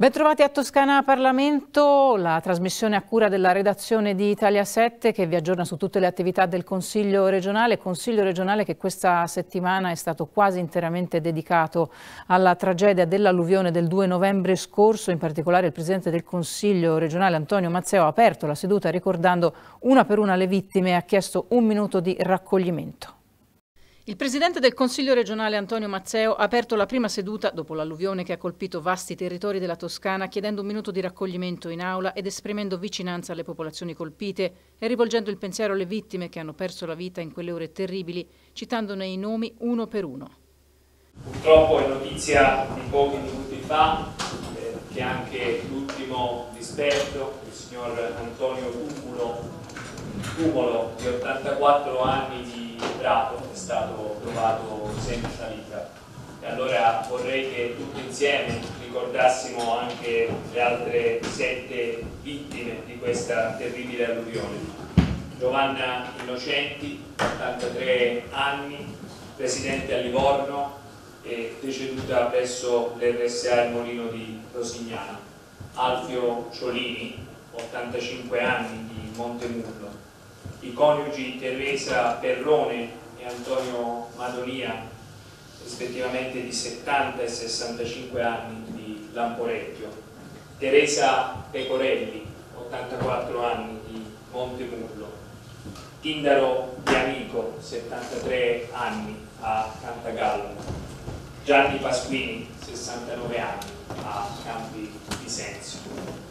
Ben trovati a Toscana Parlamento, la trasmissione a cura della redazione di Italia 7 che vi aggiorna su tutte le attività del Consiglio regionale che questa settimana è stato quasi interamente dedicato alla tragedia dell'alluvione del 2 novembre scorso. In particolare il Presidente del Consiglio regionale Antonio Mazzeo ha aperto la seduta ricordando una per una le vittime e ha chiesto un minuto di raccoglimento. Il Presidente del Consiglio regionale Antonio Mazzeo ha aperto la prima seduta dopo l'alluvione che ha colpito vasti territori della Toscana, chiedendo un minuto di raccoglimento in aula ed esprimendo vicinanza alle popolazioni colpite e rivolgendo il pensiero alle vittime che hanno perso la vita in quelle ore terribili, citandone i nomi uno per uno. Purtroppo è notizia di pochi minuti fa che anche l'ultimo disperto, il signor Antonio Cumolo, di 84 anni di Prato, è stato trovato senza vita. E allora vorrei che tutti insieme ricordassimo anche le altre 7 vittime di questa terribile alluvione. Giovanna Innocenti, 83 anni, residente a Livorno, è deceduta presso l'RSA Il Molino di Rosignano. Alfio Ciolini, 85 anni, di Montemurlo. I coniugi Teresa Perrone e Antonio Madonia, rispettivamente di 70 e 65 anni, di Lamporecchio. Teresa Pecorelli, 84 anni, di Montemurlo. Tindaro Bianico, 73 anni, a Cantagallo. Gianni Pasquini, 69 anni, a Campi Bisenzio.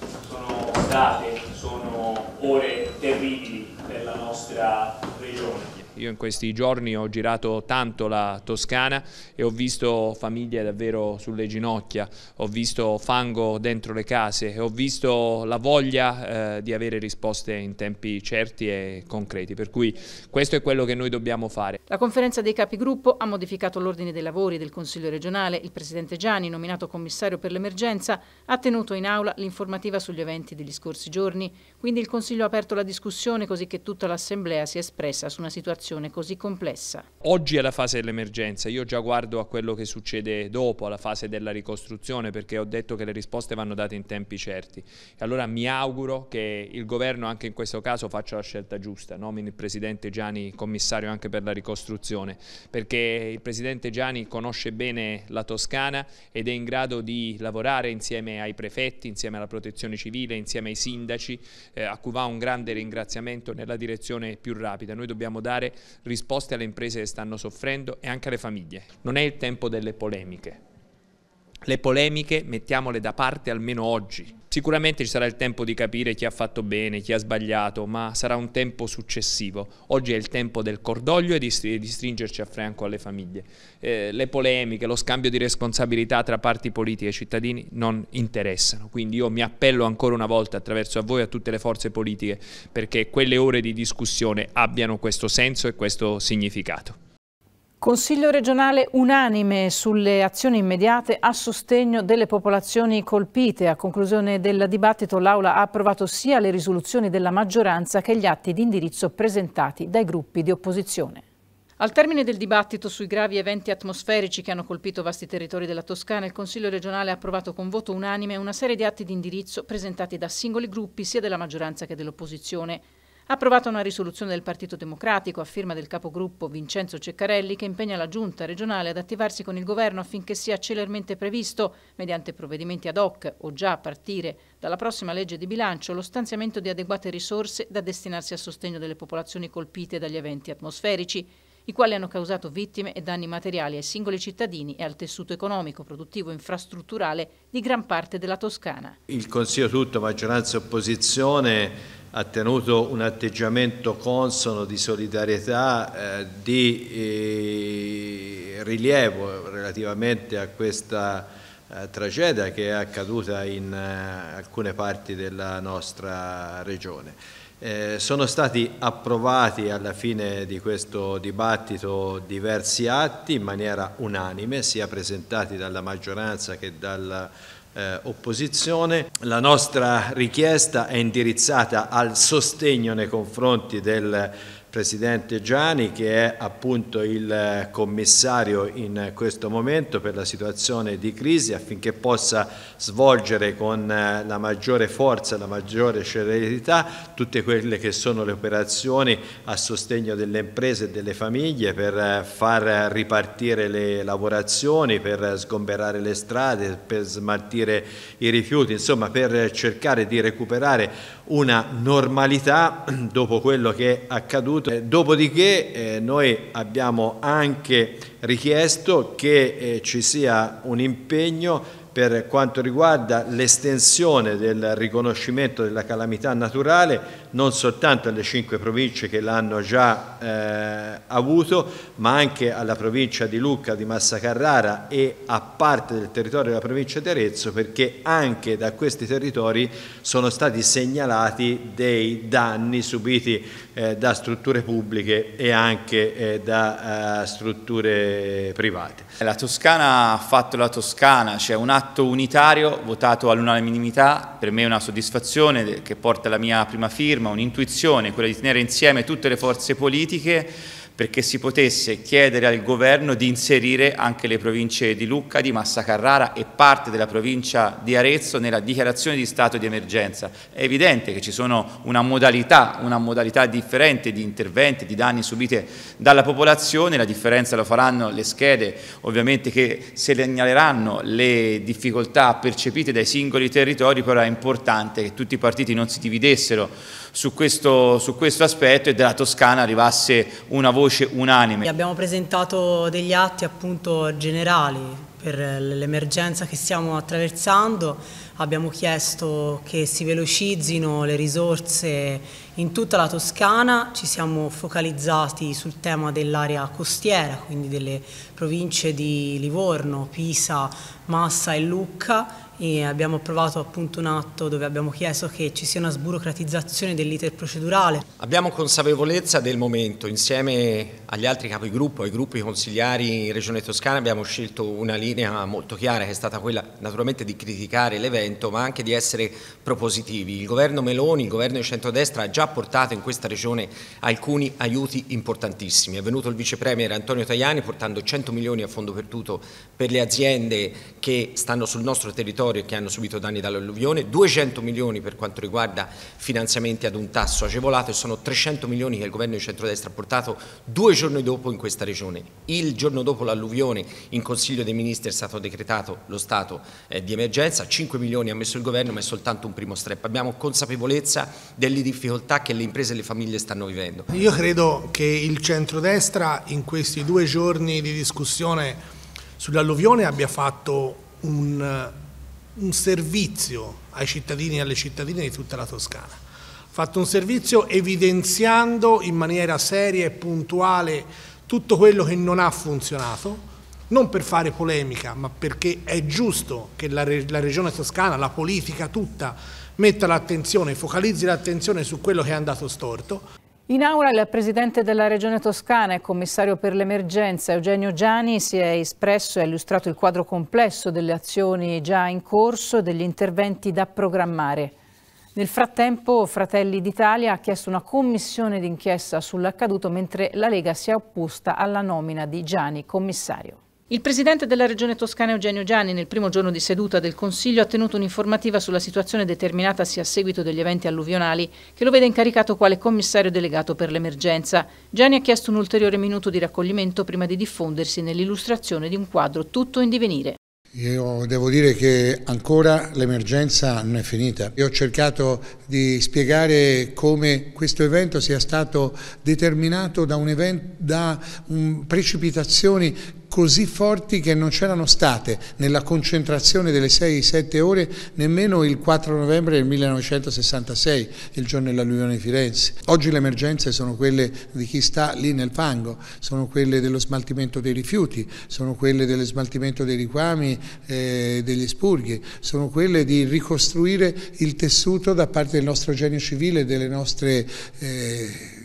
Sono ore terribili per la nostra regione. Io in questi giorni ho girato tanto la Toscana e ho visto famiglie davvero sulle ginocchia, ho visto fango dentro le case e ho visto la voglia di avere risposte in tempi certi e concreti, per cui questo è quello che noi dobbiamo fare. La conferenza dei capigruppo ha modificato l'ordine dei lavori del Consiglio regionale. Il Presidente Gianni, nominato commissario per l'emergenza, ha tenuto in aula l'informativa sugli eventi degli scorsi giorni, quindi il Consiglio ha aperto la discussione così che tutta l'Assemblea si è espressa su una situazione così complessa. Oggi è la fase dell'emergenza, io già guardo a quello che succede dopo, alla fase della ricostruzione, perché ho detto che le risposte vanno date in tempi certi. E allora mi auguro che il governo anche in questo caso faccia la scelta giusta, nomini il Presidente Gianni commissario anche per la ricostruzione, perché il Presidente Gianni conosce bene la Toscana ed è in grado di lavorare insieme ai prefetti, insieme alla Protezione Civile, insieme ai sindaci, a cui va un grande ringraziamento nella direzione più rapida. Noi dobbiamo dare risposte alle imprese che stanno soffrendo e anche alle famiglie. Non è il tempo delle polemiche. Le polemiche mettiamole da parte almeno oggi. Sicuramente ci sarà il tempo di capire chi ha fatto bene, chi ha sbagliato, ma sarà un tempo successivo. Oggi è il tempo del cordoglio e di stringerci a fianco alle famiglie. Le polemiche, lo scambio di responsabilità tra parti politiche e cittadini non interessano. Quindi io mi appello ancora una volta attraverso a voi e a tutte le forze politiche perché quelle ore di discussione abbiano questo senso e questo significato. Consiglio regionale unanime sulle azioni immediate a sostegno delle popolazioni colpite. A conclusione del dibattito l'Aula ha approvato sia le risoluzioni della maggioranza che gli atti di indirizzo presentati dai gruppi di opposizione. Al termine del dibattito sui gravi eventi atmosferici che hanno colpito vasti territori della Toscana, il Consiglio regionale ha approvato con voto unanime una serie di atti di indirizzo presentati da singoli gruppi sia della maggioranza che dell'opposizione. Ha approvato una risoluzione del Partito Democratico a firma del capogruppo Vincenzo Ceccarelli che impegna la Giunta regionale ad attivarsi con il governo affinché sia celermente previsto, mediante provvedimenti ad hoc o già a partire dalla prossima legge di bilancio, lo stanziamento di adeguate risorse da destinarsi a sostegno delle popolazioni colpite dagli eventi atmosferici, i quali hanno causato vittime e danni materiali ai singoli cittadini e al tessuto economico, produttivo e infrastrutturale di gran parte della Toscana. Il Consiglio tutto, maggioranza e opposizione, ha tenuto un atteggiamento consono di solidarietà, di rilievo relativamente a questa tragedia che è accaduta in alcune parti della nostra regione. Sono stati approvati alla fine di questo dibattito diversi atti in maniera unanime, sia presentati dalla maggioranza che dal opposizione. La nostra richiesta è indirizzata al sostegno nei confronti del Presidente Giani, che è appunto il commissario in questo momento per la situazione di crisi, affinché possa svolgere con la maggiore forza e la maggiore celerità tutte quelle che sono le operazioni a sostegno delle imprese e delle famiglie, per far ripartire le lavorazioni, per sgomberare le strade, per smaltire i rifiuti, insomma per cercare di recuperare una normalità dopo quello che è accaduto. Dopodiché noi abbiamo anche richiesto che ci sia un impegno per quanto riguarda l'estensione del riconoscimento della calamità naturale non soltanto alle 5 province che l'hanno già avuto, ma anche alla provincia di Lucca, di Massa Carrara e a parte del territorio della provincia di Arezzo, perché anche da questi territori sono stati segnalati dei danni subiti da strutture pubbliche e anche da strutture private. La Toscana ha fatto la Toscana, c'è un atto unitario votato all'unanimità, per me è una soddisfazione che porta la mia prima firma, un'intuizione, quella di tenere insieme tutte le forze politiche perché si potesse chiedere al governo di inserire anche le province di Lucca, di Massa Carrara e parte della provincia di Arezzo nella dichiarazione di stato di emergenza. È evidente che ci sono una modalità differente di interventi, di danni subiti dalla popolazione, la differenza lo faranno le schede ovviamente che segnaleranno le difficoltà percepite dai singoli territori, però è importante che tutti i partiti non si dividessero su questo aspetto e della Toscana arrivasse una voce unanime. Abbiamo presentato degli atti appunto generali per l'emergenza che stiamo attraversando, abbiamo chiesto che si velocizzino le risorse in tutta la Toscana, ci siamo focalizzati sul tema dell'area costiera, quindi delle province di Livorno, Pisa, Massa e Lucca, e abbiamo approvato appunto un atto dove abbiamo chiesto che ci sia una sburocratizzazione dell'iter procedurale. Abbiamo consapevolezza del momento, insieme agli altri capigruppo, ai gruppi consigliari in Regione Toscana abbiamo scelto una linea molto chiara che è stata quella naturalmente di criticare l'evento ma anche di essere propositivi. Il governo Meloni, il governo di centrodestra ha già portato in questa regione alcuni aiuti importantissimi. È venuto il vice premier Antonio Tajani portando 100 milioni a fondo perduto per le aziende che stanno sul nostro territorio e che hanno subito danni dall'alluvione, 200 milioni per quanto riguarda finanziamenti ad un tasso agevolato e sono 300 milioni che il governo di centrodestra ha portato 2 giorni dopo in questa regione. Il giorno dopo l'alluvione in Consiglio dei Ministri è stato decretato lo stato di emergenza, 5 milioni ha messo il governo ma è soltanto un primo step. Abbiamo consapevolezza delle difficoltà che le imprese e le famiglie stanno vivendo. Io credo che il centrodestra in questi 2 giorni di discussione sull'alluvione abbia fatto un servizio ai cittadini e alle cittadine di tutta la Toscana. Ha fatto un servizio evidenziando in maniera seria e puntuale tutto quello che non ha funzionato, non per fare polemica, ma perché è giusto che la Regione Toscana, la politica tutta, metta l'attenzione, focalizzi l'attenzione su quello che è andato storto. In aula il Presidente della Regione Toscana e Commissario per l'emergenza Eugenio Giani si è espresso e ha illustrato il quadro complesso delle azioni già in corso e degli interventi da programmare. Nel frattempo Fratelli d'Italia ha chiesto una commissione d'inchiesta sull'accaduto, mentre la Lega si è opposta alla nomina di Giani commissario. Il Presidente della Regione Toscana Eugenio Giani nel primo giorno di seduta del Consiglio ha tenuto un'informativa sulla situazione determinatasi a seguito degli eventi alluvionali che lo vede incaricato quale commissario delegato per l'emergenza. Giani ha chiesto un ulteriore minuto di raccoglimento prima di diffondersi nell'illustrazione di un quadro tutto in divenire. Io devo dire che ancora l'emergenza non è finita. Io ho cercato di spiegare come questo evento sia stato determinato da precipitazioni così forti che non c'erano state nella concentrazione delle 6-7 ore nemmeno il 4 novembre del 1966, il giorno dell'alluvione di Firenze. Oggi le emergenze sono quelle di chi sta lì nel fango, sono quelle dello smaltimento dei rifiuti, sono quelle dello smaltimento dei liquami, degli espurghi, sono quelle di ricostruire il tessuto da parte del nostro genio civile, delle nostre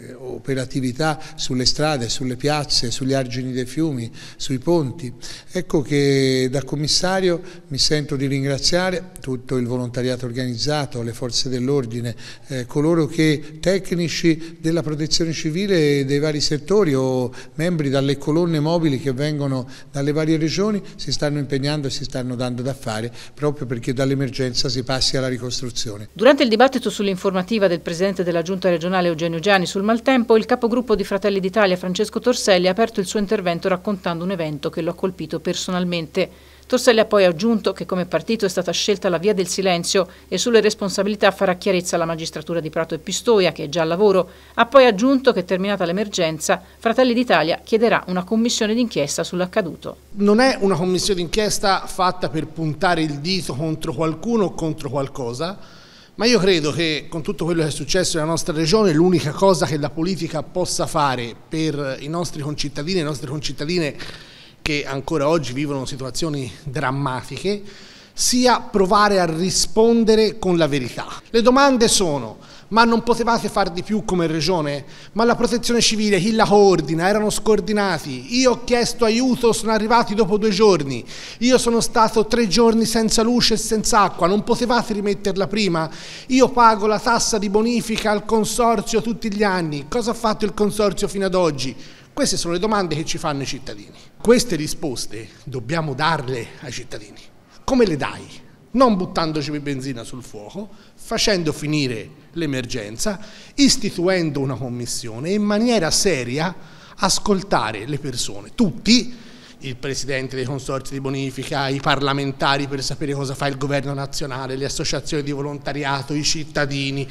operatività sulle strade, sulle piazze, sugli argini dei fiumi, sui ponti. Ecco che da commissario mi sento di ringraziare tutto il volontariato organizzato, le forze dell'ordine, coloro che tecnici della protezione civile e dei vari settori o membri dalle colonne mobili che vengono dalle varie regioni si stanno impegnando e si stanno dando da fare proprio perché dall'emergenza si passi alla ricostruzione. Durante il dibattito sull'informativa del Presidente della Giunta regionale Eugenio Giani sul maltempo, il capogruppo di Fratelli d'Italia Francesco Torselli ha aperto il suo intervento raccontando un evento che lo ha colpito personalmente. Torselli ha poi aggiunto che come partito è stata scelta la via del silenzio e sulle responsabilità farà chiarezza la magistratura di Prato e Pistoia, che è già al lavoro. Ha poi aggiunto che terminata l'emergenza, Fratelli d'Italia chiederà una commissione d'inchiesta sull'accaduto. Non è una commissione d'inchiesta fatta per puntare il dito contro qualcuno o contro qualcosa, ma io credo che con tutto quello che è successo nella nostra regione l'unica cosa che la politica possa fare per i nostri concittadini e le nostre concittadine che ancora oggi vivono situazioni drammatiche, sia provare a rispondere con la verità. Le domande sono: ma non potevate far di più come regione? Ma la protezione civile, chi la coordina? Erano scordinati. Io ho chiesto aiuto, sono arrivati dopo 2 giorni. Io sono stato 3 giorni senza luce e senza acqua, non potevate rimetterla prima? Io pago la tassa di bonifica al consorzio tutti gli anni. Cosa ha fatto il consorzio fino ad oggi? Queste sono le domande che ci fanno i cittadini. Queste risposte dobbiamo darle ai cittadini. Come le dai? Non buttandoci benzina sul fuoco, facendo finire l'emergenza, istituendo una commissione e in maniera seria ascoltare le persone, tutti, il presidente dei consorzi di bonifica, i parlamentari per sapere cosa fa il governo nazionale, le associazioni di volontariato, i cittadini,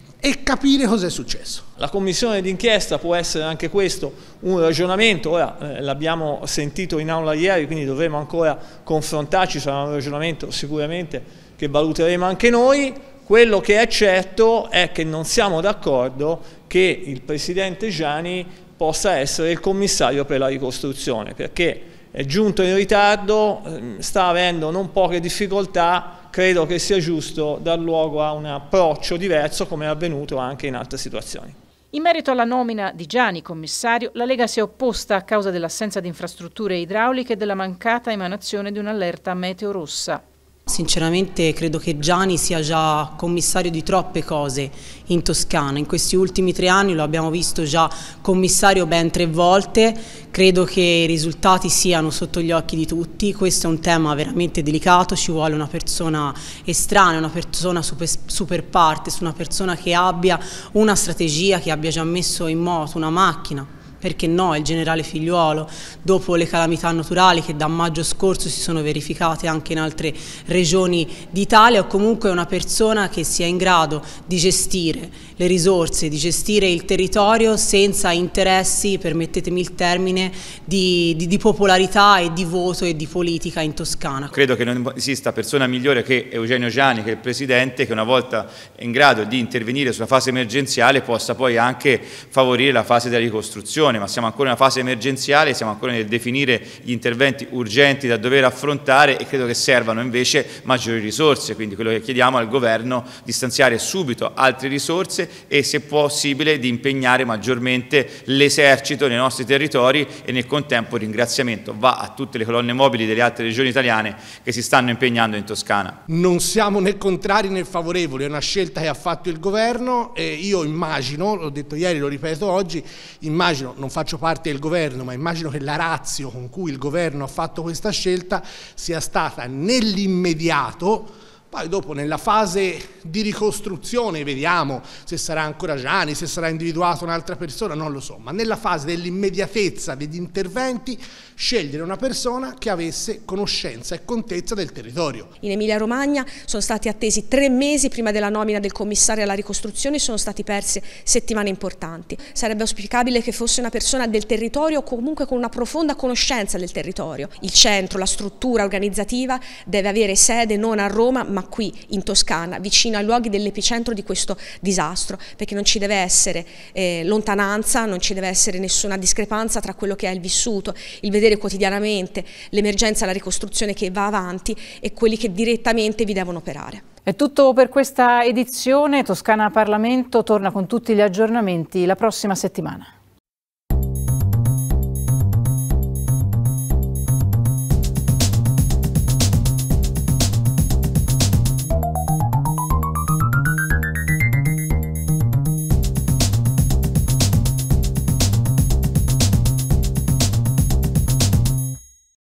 e capire cosa è successo. La commissione d'inchiesta può essere anche questo un ragionamento, ora l'abbiamo sentito in aula ieri, quindi dovremo ancora confrontarci, sarà un ragionamento sicuramente che valuteremo anche noi. Quello che è certo è che non siamo d'accordo che il Presidente Giani possa essere il commissario per la ricostruzione, perché è giunto in ritardo, sta avendo non poche difficoltà. Credo che sia giusto dar luogo a un approccio diverso, come è avvenuto anche in altre situazioni. In merito alla nomina di Giani commissario, la Lega si è opposta a causa dell'assenza di infrastrutture idrauliche e della mancata emanazione di un'allerta meteo rossa. Sinceramente credo che Giani sia già commissario di troppe cose in Toscana. In questi ultimi 3 anni lo abbiamo visto già commissario ben 3 volte. Credo che i risultati siano sotto gli occhi di tutti. Questo è un tema veramente delicato, ci vuole una persona estranea, una persona super partes, una persona che abbia una strategia, che abbia già messo in moto una macchina. Perché no, il generale Figliuolo, dopo le calamità naturali che da maggio scorso si sono verificate anche in altre regioni d'Italia, o comunque una persona che sia in grado di gestire le risorse, di gestire il territorio senza interessi, permettetemi il termine, di popolarità e di voto e di politica in Toscana. Credo che non esista persona migliore che Eugenio Giani, che è il Presidente, che una volta in grado di intervenire sulla fase emergenziale possa poi anche favorire la fase della ricostruzione. Ma siamo ancora in una fase emergenziale, siamo ancora nel definire gli interventi urgenti da dover affrontare e credo che servano invece maggiori risorse, quindi quello che chiediamo al Governo di stanziare subito altre risorse e se possibile di impegnare maggiormente l'esercito nei nostri territori e nel contempo il ringraziamento va a tutte le colonne mobili delle altre regioni italiane che si stanno impegnando in Toscana. Non siamo né contrari né favorevoli, è una scelta che ha fatto il Governo e io immagino, l'ho detto ieri, lo ripeto oggi, immagino, non faccio parte del Governo, ma immagino che la ratio con cui il Governo ha fatto questa scelta sia stata nell'immediato. Poi dopo nella fase di ricostruzione vediamo se sarà ancora Giani, se sarà individuata un'altra persona, non lo so, ma nella fase dell'immediatezza degli interventi scegliere una persona che avesse conoscenza e contezza del territorio. In Emilia Romagna sono stati attesi 3 mesi prima della nomina del commissario alla ricostruzione, sono stati perse settimane importanti. Sarebbe auspicabile che fosse una persona del territorio o comunque con una profonda conoscenza del territorio. Il centro, la struttura organizzativa deve avere sede non a Roma ma ma qui in Toscana, vicino ai luoghi dell'epicentro di questo disastro, perché non ci deve essere lontananza, non ci deve essere nessuna discrepanza tra quello che è il vissuto, il vedere quotidianamente l'emergenza e la ricostruzione che va avanti e quelli che direttamente vi devono operare. È tutto per questa edizione. Toscana Parlamento torna con tutti gli aggiornamenti la prossima settimana.